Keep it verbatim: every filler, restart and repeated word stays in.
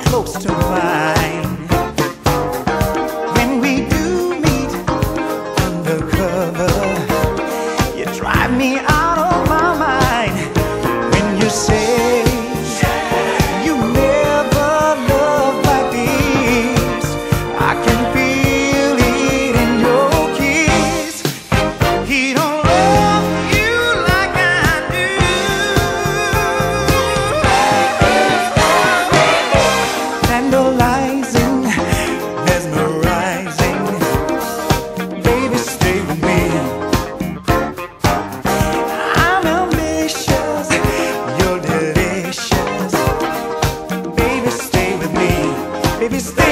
close to mine. When we do meet undercover, you drive me out of my mind. When you say you never loved like this, I can feel it in your kiss. He don't love you like I do. Tantalizing, mesmerizing, baby, stay with me. I'm ambitious, you're delicious, baby, stay with me. Baby, stay